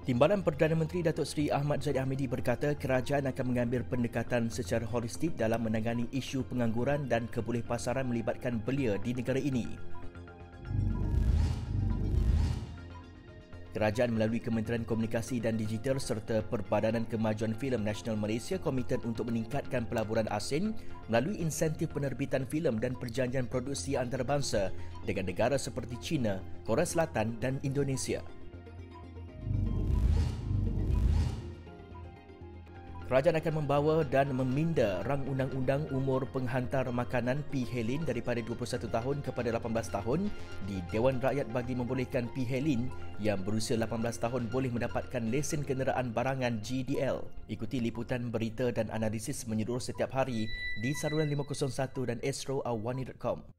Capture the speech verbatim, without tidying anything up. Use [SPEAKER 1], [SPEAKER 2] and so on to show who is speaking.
[SPEAKER 1] Timbalan Perdana Menteri Datuk Seri Ahmad Zahid Hamidi berkata kerajaan akan mengambil pendekatan secara holistik dalam menangani isu pengangguran dan kebolehpasaran melibatkan belia di negara ini. Kerajaan melalui Kementerian Komunikasi dan Digital serta Perbadanan Kemajuan Filem Nasional Malaysia komited untuk meningkatkan pelaburan asing melalui insentif penerbitan filem dan perjanjian produksi antarabangsa dengan negara seperti China, Korea Selatan dan Indonesia. Kerajaan akan membawa dan meminda rang undang-undang umur penghantar makanan P. Helin daripada dua puluh satu tahun kepada lapan belas tahun di Dewan Rakyat bagi membolehkan P. Helin yang berusia lapan belas tahun boleh mendapatkan lesen kenderaan barangan G D L. Ikuti liputan berita dan analisis menyeluruh setiap hari di saluran lima kosong satu dan astro awani dot com.